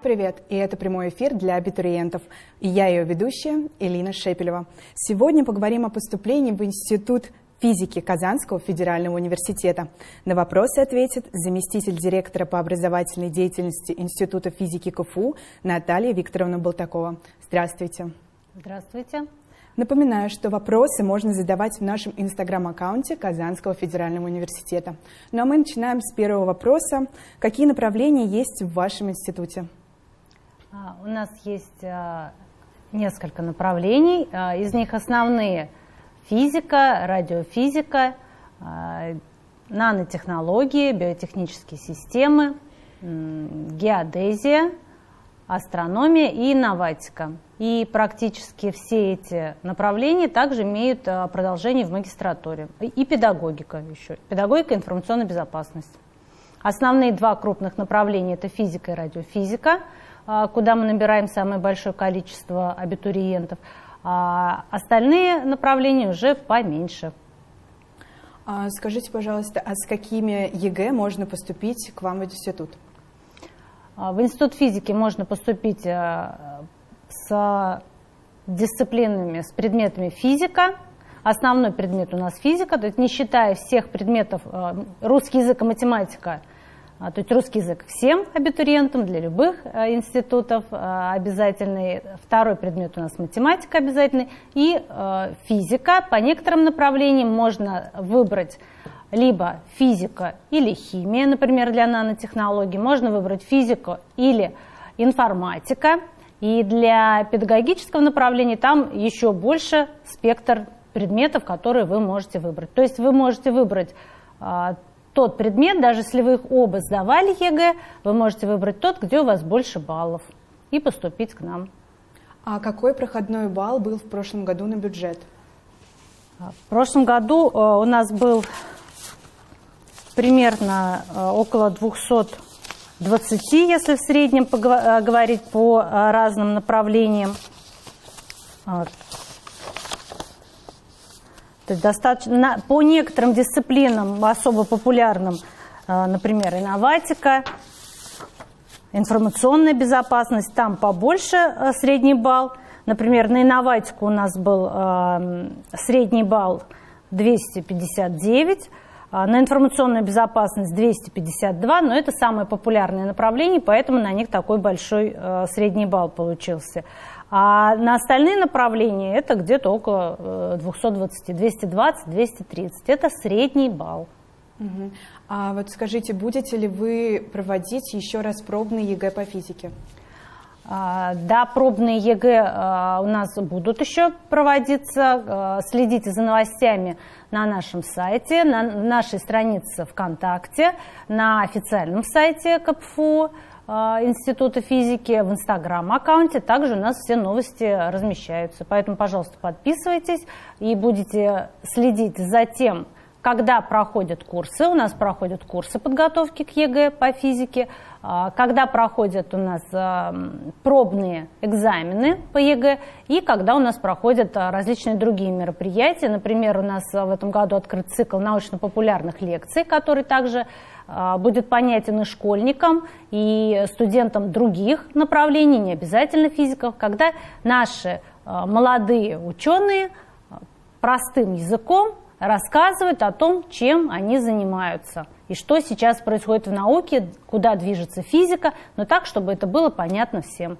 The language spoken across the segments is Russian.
Привет, и это прямой эфир для абитуриентов. И я ее ведущая Элина Шепелева. Сегодня поговорим о поступлении в Институт физики Казанского федерального университета. На вопросы ответит заместитель директора по образовательной деятельности Института физики КФУ Наталья Викторовна Болтакова. Здравствуйте. Здравствуйте. Напоминаю, что вопросы можно задавать в нашем инстаграм-аккаунте Казанского федерального университета. Ну а мы начинаем с первого вопроса. Какие направления есть в вашем институте? У нас есть несколько направлений. Из них основные – физика, радиофизика, нанотехнологии, биотехнические системы, геодезия, астрономия и инноватика. И практически все эти направления также имеют продолжение в магистратуре. И педагогика еще. Педагогика и информационная безопасность. Основные два крупных направления – это физика и радиофизика, куда мы набираем самое большое количество абитуриентов. А остальные направления уже поменьше. Скажите, пожалуйста, а с какими ЕГЭ можно поступить к вам в институт? В Институт физики можно поступить с дисциплинами, с предметами физика. Основной предмет у нас физика, то есть не считая всех предметов русский язык и математика, то есть русский язык всем абитуриентам для любых институтов обязательный. Второй предмет у нас математика обязательный и физика. По некоторым направлениям можно выбрать либо физика или химия, например, для нанотехнологий. Можно выбрать физику или информатика. И для педагогического направления там еще больше спектр предметов, которые вы можете выбрать. То есть вы можете выбрать тот предмет, даже если вы их оба сдавали ЕГЭ, вы можете выбрать тот, где у вас больше баллов, и поступить к нам. А какой проходной балл был в прошлом году на бюджет? В прошлом году у нас был примерно около 220, если в среднем говорить по разным направлениям. То есть достаточно, по некоторым дисциплинам особо популярным, например, инноватика, информационная безопасность, там побольше средний балл. Например, на инноватику у нас был средний балл 259, на информационную безопасность 252, но это самое популярное направление, поэтому на них такой большой средний балл получился. А на остальные направления это где-то около 220, 220, 230. Это средний балл. Угу. А вот скажите, будете ли вы проводить еще раз пробные ЕГЭ по физике? Да, пробные ЕГЭ у нас будут еще проводиться. Следите за новостями на нашем сайте, на нашей странице ВКонтакте, на официальном сайте КФУ Института физики, в инстаграм-аккаунте. Также у нас все новости размещаются. Поэтому, пожалуйста, подписывайтесь и будете следить за тем, когда проходят курсы. У нас проходят курсы подготовки к ЕГЭ по физике, когда проходят у нас пробные экзамены по ЕГЭ и когда у нас проходят различные другие мероприятия. Например, у нас в этом году открыт цикл научно-популярных лекций, который также будет понятен и школьникам, и студентам других направлений, не обязательно физиков, когда наши молодые ученые простым языком рассказывают о том, чем они занимаются и что сейчас происходит в науке, куда движется физика, но так, чтобы это было понятно всем.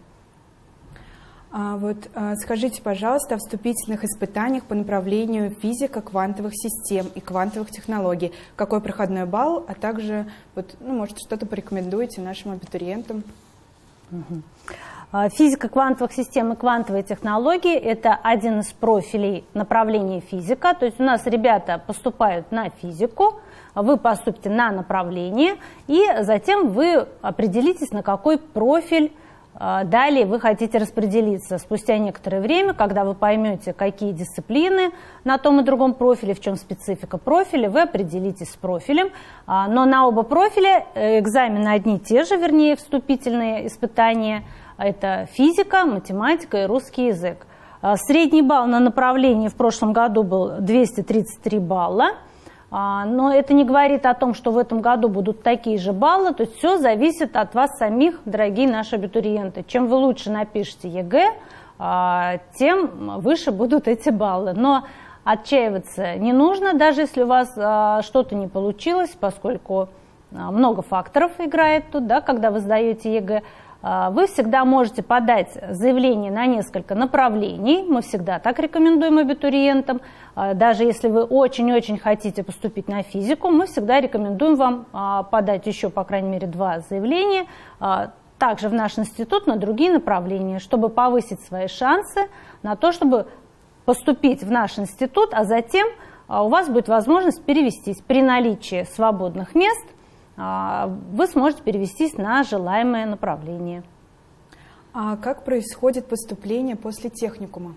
Скажите, пожалуйста, о вступительных испытаниях по направлению физика квантовых систем и квантовых технологий. Какой проходной балл, а также, может, что-то порекомендуете нашим абитуриентам? Физика квантовых систем и квантовые технологии – это один из профилей направления физика. То есть у нас ребята поступают на физику, вы поступите на направление, и затем вы определитесь, на какой профиль далее вы хотите распределиться. Спустя некоторое время, когда вы поймете, какие дисциплины на том и другом профиле, в чем специфика профиля, вы определитесь с профилем. Но на оба профиля экзамены одни и те же, вернее, вступительные испытания. Это физика, математика и русский язык. Средний балл на направлении в прошлом году был 233 балла. но это не говорит о том, что в этом году будут такие же баллы, то есть все зависит от вас самих, дорогие наши абитуриенты. Чем вы лучше напишете ЕГЭ, тем выше будут эти баллы. Но отчаиваться не нужно, даже если у вас что-то не получилось, поскольку много факторов играет тут, да, когда вы сдаете ЕГЭ. Вы всегда можете подать заявление на несколько направлений, мы всегда так рекомендуем абитуриентам. Даже если вы очень-очень хотите поступить на физику, мы всегда рекомендуем вам подать еще, по крайней мере, 2 заявления, также в наш институт на другие направления, чтобы повысить свои шансы на то, чтобы поступить в наш институт, а затем у вас будет возможность перевестись. При наличии свободных мест вы сможете перевестись на желаемое направление. А как происходит поступление после техникума?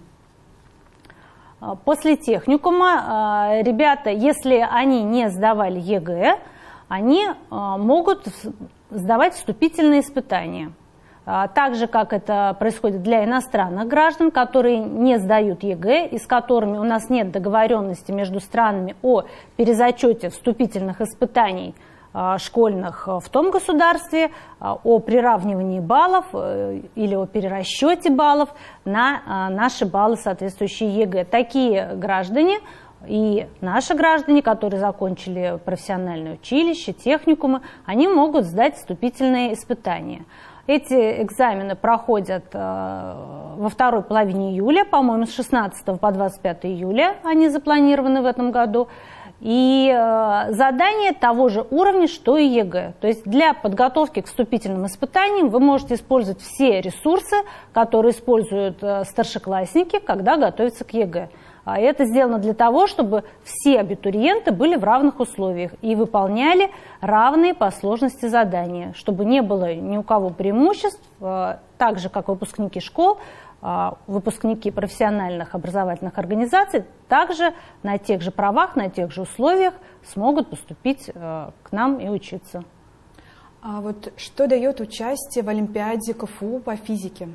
После техникума ребята, если они не сдавали ЕГЭ, они могут сдавать вступительные испытания. Так же, как это происходит для иностранных граждан, которые не сдают ЕГЭ и с которыми у нас нет договоренности между странами о перезачете вступительных испытаний школьных в том государстве, о приравнивании баллов или о перерасчете баллов на наши баллы, соответствующие ЕГЭ. Такие граждане и наши граждане, которые закончили профессиональное училище, техникумы, они могут сдать вступительные испытания. Эти экзамены проходят во второй половине июля, по-моему, с 16 по 25 июля они запланированы в этом году. И задание того же уровня, что и ЕГЭ. То есть для подготовки к вступительным испытаниям вы можете использовать все ресурсы, которые используют старшеклассники, когда готовятся к ЕГЭ. А это сделано для того, чтобы все абитуриенты были в равных условиях и выполняли равные по сложности задания, чтобы не было ни у кого преимуществ, так же, как выпускники школ, выпускники профессиональных образовательных организаций также на тех же правах, на тех же условиях смогут поступить к нам и учиться. А вот что дает участие в Олимпиаде КФУ по физике?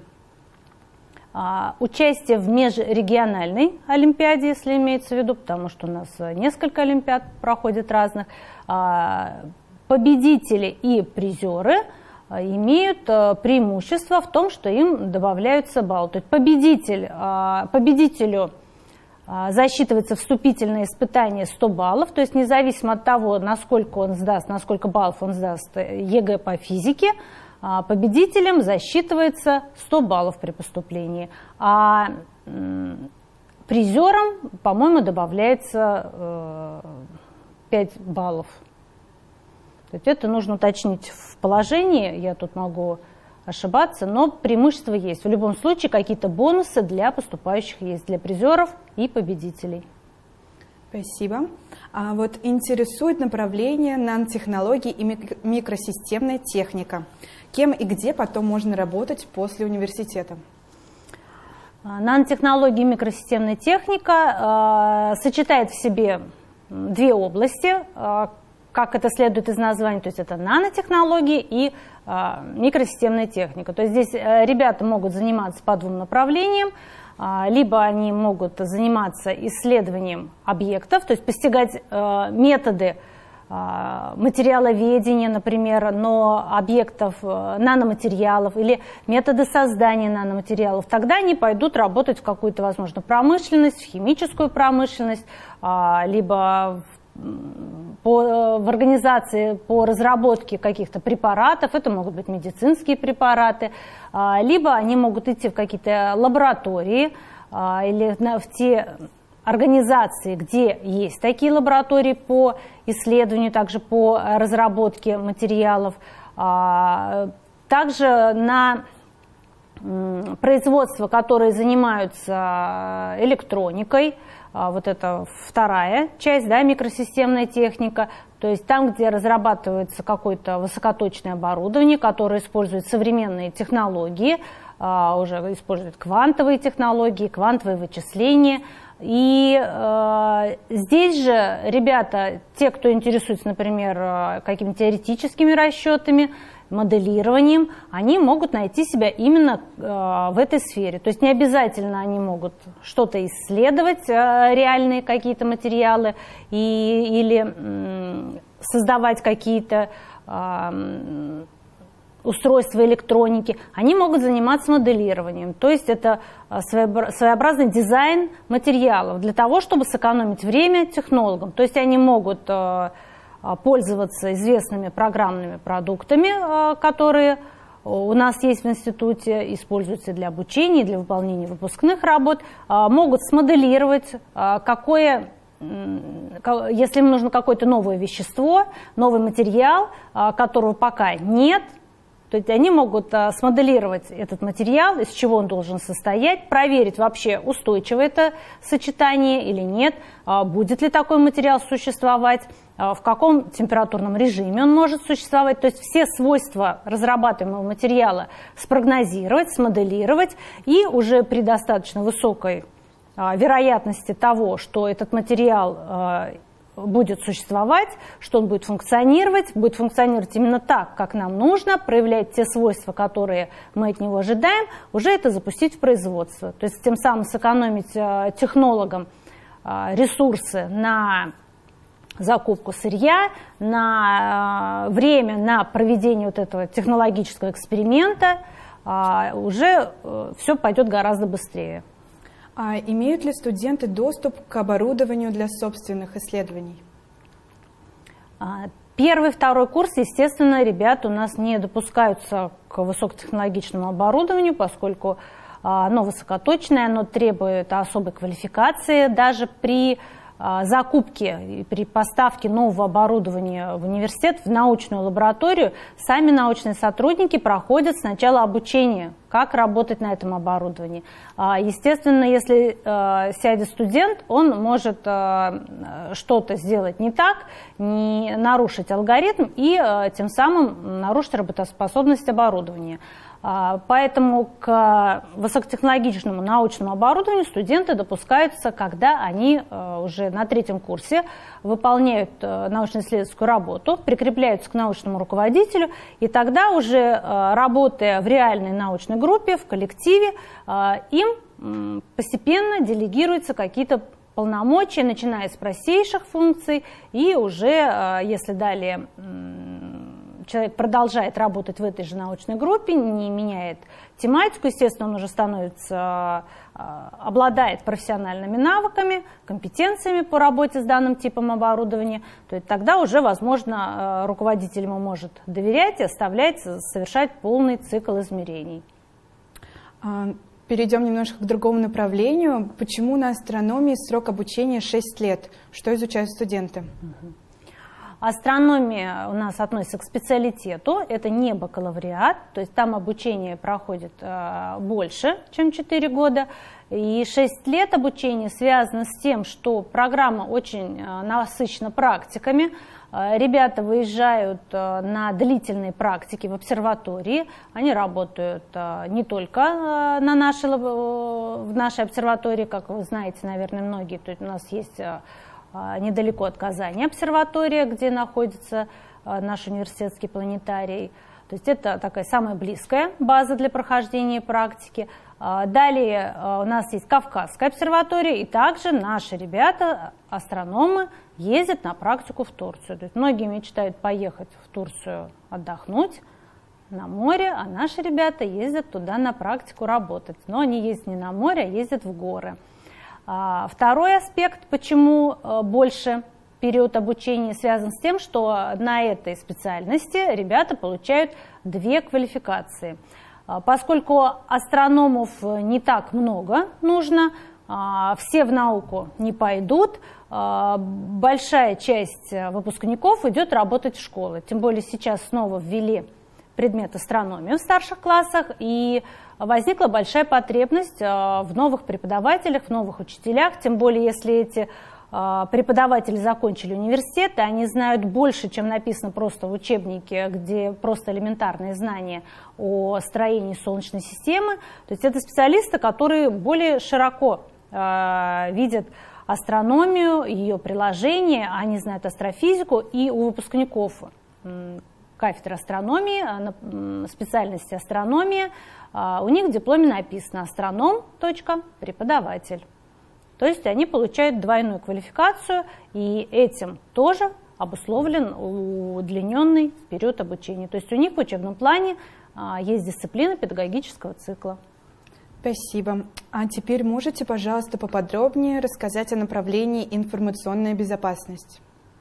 Участие в межрегиональной Олимпиаде, если имеется в виду, потому что у нас несколько Олимпиад проходит разных, победители и призеры имеют преимущество в том, что им добавляются баллы. То есть победителю засчитывается вступительное испытание 100 баллов, то есть независимо от того, насколько он сдаст, на сколько баллов он сдаст ЕГЭ по физике, победителям засчитывается 100 баллов при поступлении, а призерам, по-моему, добавляется 5 баллов. То есть это нужно уточнить в положении, я тут могу ошибаться, но преимущество есть. В любом случае какие-то бонусы для поступающих есть, для призеров и победителей. Спасибо. А вот интересует направление нанотехнологии и микросистемная техника. Кем и где потом можно работать после университета? Нанотехнологии и микросистемная техника сочетает в себе 2 области, как это следует из названия, то есть это нанотехнологии и микросистемная техника. То есть здесь ребята могут заниматься по 2 направлениям, либо они могут заниматься исследованием объектов, то есть постигать методы материаловедения, например, но объектов наноматериалов или методы создания наноматериалов. Тогда они пойдут работать в какую-то, возможно, промышленность, в химическую промышленность, либо в организации по разработке каких-то препаратов, это могут быть медицинские препараты, либо они могут идти в какие-то лаборатории или в те организации, где есть такие лаборатории по исследованию, также по разработке материалов, также на производства, которые занимаются электроникой. Вот это вторая часть, да, микросистемная техника, то есть там, где разрабатывается какое-то высокоточное оборудование, которое использует современные технологии, уже используют квантовые технологии, квантовые вычисления. И здесь же ребята, те, кто интересуется, например, какими-то теоретическими расчетами, моделированием, они могут найти себя именно в этой сфере. То есть не обязательно они могут что-то исследовать, реальные какие-то материалы, или создавать какие-то устройства электроники. Они могут заниматься моделированием. То есть это своеобразный дизайн материалов для того, чтобы сэкономить время технологам. То есть они могут пользоваться известными программными продуктами, которые у нас есть в институте, используются для обучения, для выполнения выпускных работ, могут смоделировать, если им нужно какое-то новое вещество, новый материал, которого пока нет, то есть они могут смоделировать этот материал, из чего он должен состоять, проверить вообще, устойчиво это сочетание или нет, будет ли такой материал существовать, в каком температурном режиме он может существовать. То есть все свойства разрабатываемого материала спрогнозировать, смоделировать, и уже при достаточно высокой вероятности того, что этот материал будет существовать, что он будет функционировать именно так, как нам нужно, проявлять те свойства, которые мы от него ожидаем, уже это запустить в производство. То есть тем самым сэкономить технологам ресурсы на закупку сырья, на время на проведение вот этого технологического эксперимента, уже все пойдет гораздо быстрее. А имеют ли студенты доступ к оборудованию для собственных исследований? Первый, второй курс, естественно, ребята у нас не допускаются к высокотехнологичному оборудованию, поскольку оно высокоточное, оно требует особой квалификации. Даже при закупке и при поставке нового оборудования в университет, в научную лабораторию, сами научные сотрудники проходят сначала обучение, как работать на этом оборудовании. Естественно, если сядет студент, он может что-то сделать не так, не нарушить алгоритм и тем самым нарушить работоспособность оборудования. Поэтому к высокотехнологичному научному оборудованию студенты допускаются, когда они уже на третьем курсе выполняют научно-исследовательскую работу, прикрепляются к научному руководителю, и тогда уже, работая в реальной научной группе, в коллективе, им постепенно делегируются какие-то полномочия, начиная с простейших функций, и уже, если далее человек продолжает работать в этой же научной группе, не меняет тематику, естественно, он уже становится, обладает профессиональными навыками, компетенциями по работе с данным типом оборудования, то есть тогда уже, возможно, руководитель ему может доверять и оставлять совершать полный цикл измерений. Перейдем немножко к другому направлению. Почему на астрономии срок обучения 6 лет? Что изучают студенты? Астрономия у нас относится к специалитету, это не бакалавриат, то есть там обучение проходит больше, чем 4 года. И 6 лет обучения связано с тем, что программа очень насыщена практиками. Ребята выезжают на длительные практики в обсерватории, они работают не только в нашей обсерватории, как вы знаете, наверное, многие, то есть у нас есть недалеко от Казани обсерватория, где находится наш университетский планетарий. То есть это такая самая близкая база для прохождения практики. Далее у нас есть Кавказская обсерватория, и также наши ребята, астрономы, ездят на практику в Турцию. То есть многие мечтают поехать в Турцию отдохнуть на море, а наши ребята ездят туда на практику работать. Но они ездят не на море, а ездят в горы. Второй аспект, почему больше период обучения, связан с тем, что на этой специальности ребята получают 2 квалификации. Поскольку астрономов не так много нужно, все в науку не пойдут, большая часть выпускников идет работать в школы. Тем более сейчас снова ввели предмет астрономии в старших классах, и возникла большая потребность в новых преподавателях, в новых учителях, тем более если эти преподаватели закончили университет, и они знают больше, чем написано просто в учебнике, где просто элементарные знания о строении Солнечной системы. То есть это специалисты, которые более широко видят астрономию, ее приложения, они знают астрофизику, и у выпускников кафедры астрономии, специальности астрономия, у них в дипломе написано астроном, преподаватель. То есть они получают двойную квалификацию, и этим тоже обусловлен удлиненный период обучения. То есть у них в учебном плане есть дисциплина педагогического цикла. Спасибо. А теперь можете, пожалуйста, поподробнее рассказать о направлении информационная безопасность?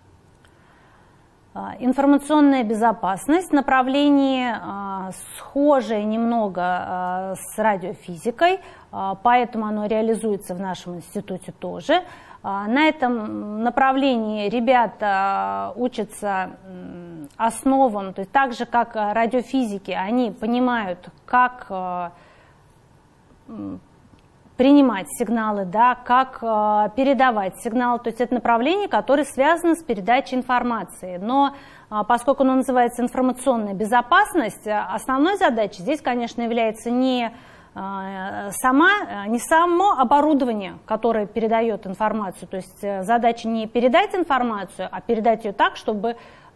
Информационная безопасность, направление схожее немного с радиофизикой, поэтому оно реализуется в нашем институте тоже. На этом направлении ребята учатся основам, то есть так же, как радиофизики, они понимают, как принимать сигналы, да, как передавать сигналы. То есть это направление, которое связано с передачей информации. Но поскольку оно называется информационная безопасность, основной задачей здесь, конечно, является не само оборудование, которое передает информацию. То есть задача не передать информацию, а передать ее так, чтобы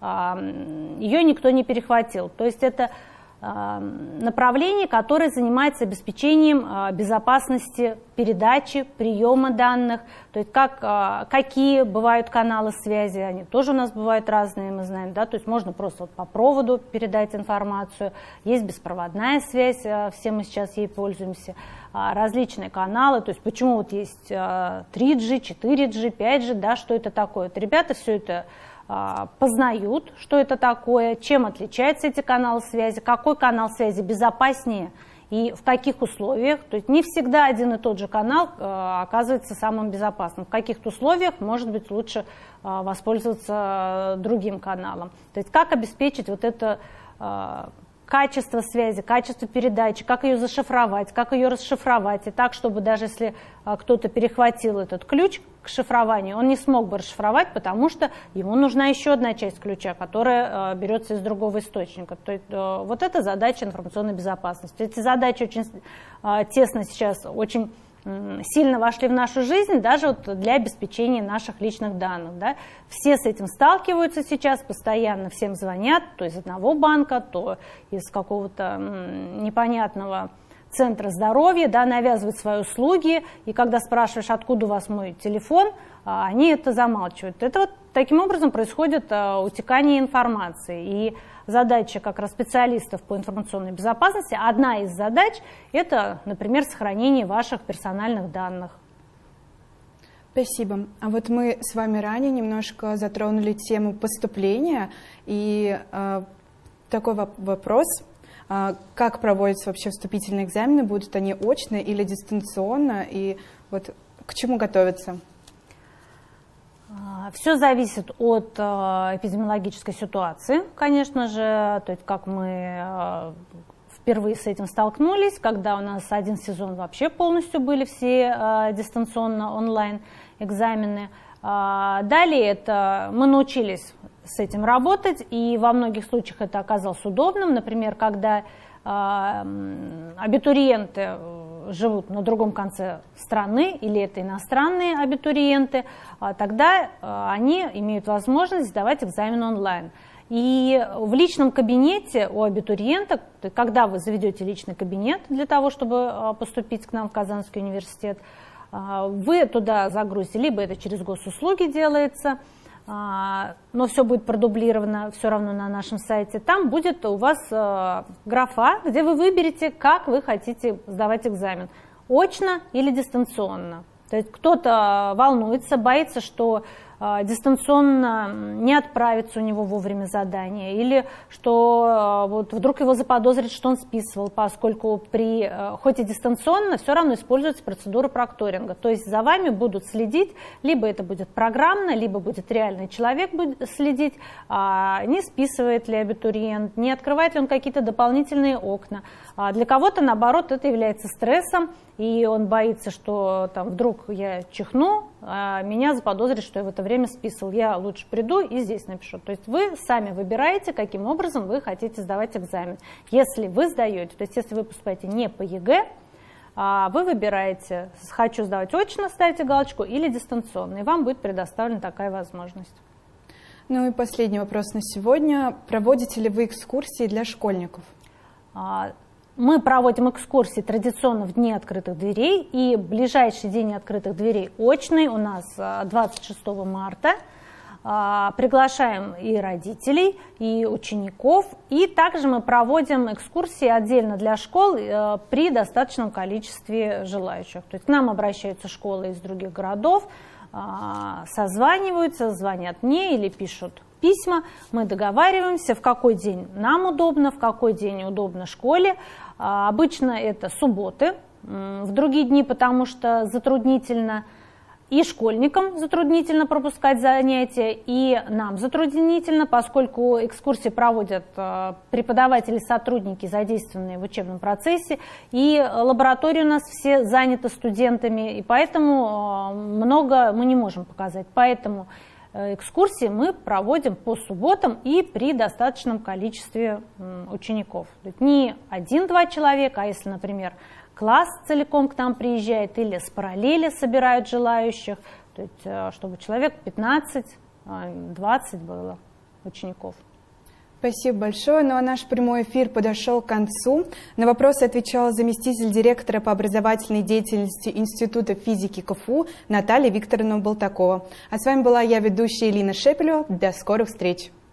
ее никто не перехватил. То есть это направление, которое занимается обеспечением безопасности передачи, приема данных, то есть какие бывают каналы связи, они тоже у нас бывают разные, мы знаем, да, то есть можно просто вот по проводу передать информацию, есть беспроводная связь, все мы сейчас ей пользуемся, различные каналы, то есть почему вот есть 3G, 4G, 5G, да, что это такое, вот ребята все это познают, что это такое, чем отличаются эти каналы связи, какой канал связи безопаснее и в каких условиях. То есть не всегда один и тот же канал оказывается самым безопасным. В каких-то условиях может быть лучше воспользоваться другим каналом. То есть как обеспечить вот это качество связи, качество передачи, как ее зашифровать, как ее расшифровать, и так, чтобы даже если кто-то перехватил этот ключ к шифрованию, он не смог бы расшифровать, потому что ему нужна еще одна часть ключа, которая берется из другого источника. То есть вот это задача информационной безопасности. Эти задачи очень тесно сейчас, очень сильно вошли в нашу жизнь, даже вот для обеспечения наших личных данных. Да. Все с этим сталкиваются сейчас, постоянно всем звонят, то из одного банка, то из какого-то непонятного центра здоровья, да, навязывают свои услуги, и когда спрашиваешь, откуда у вас мой телефон, они это замалчивают. Это вот таким образом происходит утекание информации. И задача как раз специалистов по информационной безопасности, одна из задач – это, например, сохранение ваших персональных данных. Спасибо. А вот мы с вами ранее немножко затронули тему поступления, и такой вопрос – как проводятся вообще вступительные экзамены, будут они очно или дистанционно, и вот к чему готовятся? Все зависит от эпидемиологической ситуации, конечно же, то есть как мы впервые с этим столкнулись, когда у нас один сезон вообще полностью были все дистанционно онлайн экзамены. Далее это мы научились с этим работать, и во многих случаях это оказалось удобным. Например, когда абитуриенты живут на другом конце страны, или это иностранные абитуриенты, тогда они имеют возможность сдавать экзамен онлайн. И в личном кабинете у абитуриента, когда вы заведете личный кабинет для того, чтобы поступить к нам в Казанский университет, вы туда загрузите, либо это через госуслуги делается, но все будет продублировано все равно на нашем сайте. Там будет у вас графа, где вы выберете, как вы хотите сдавать экзамен, очно или дистанционно. То есть кто-то волнуется, боится, что дистанционно не отправится у него вовремя задание, или что вот вдруг его заподозрит, что он списывал, поскольку хоть и дистанционно, все равно используется процедура прокторинга. То есть за вами будут следить, либо это будет программно, либо будет реальный человек будет следить, не списывает ли абитуриент, не открывает ли он какие-то дополнительные окна. Для кого-то, наоборот, это является стрессом, и он боится, что там, вдруг я чихну, меня заподозрят, что я в это время списывал. Я лучше приду и здесь напишу. То есть вы сами выбираете, каким образом вы хотите сдавать экзамен. Если вы сдаете, то есть если вы поступаете не по ЕГЭ, вы выбираете, хочу сдавать очно, ставите галочку, или дистанционно, и вам будет предоставлена такая возможность. Ну и последний вопрос на сегодня. Проводите ли вы экскурсии для школьников? Мы проводим экскурсии традиционно в дни открытых дверей, и ближайший день открытых дверей очный у нас 26 марта. Приглашаем и родителей, и учеников, и также мы проводим экскурсии отдельно для школ при достаточном количестве желающих. То есть к нам обращаются школы из других городов, созваниваются, звонят мне или пишут письма, мы договариваемся, в какой день нам удобно, в какой день удобно школе. Обычно это субботы, в другие дни, потому что затруднительно и школьникам затруднительно пропускать занятия, и нам затруднительно, поскольку экскурсии проводят преподаватели, сотрудники, задействованные в учебном процессе, и лаборатории у нас все заняты студентами, и поэтому много мы не можем показать. Поэтому экскурсии мы проводим по субботам и при достаточном количестве учеников. Не 1-2 человека, а если, например, класс целиком к нам приезжает или с параллели собирают желающих, то есть, чтобы человек 15-20 было учеников. Спасибо большое. Ну а наш прямой эфир подошел к концу. На вопросы отвечала заместитель директора по образовательной деятельности Института физики КФУ Наталья Викторовна Болтакова. А с вами была я, ведущая Элина Шепелева. До скорых встреч!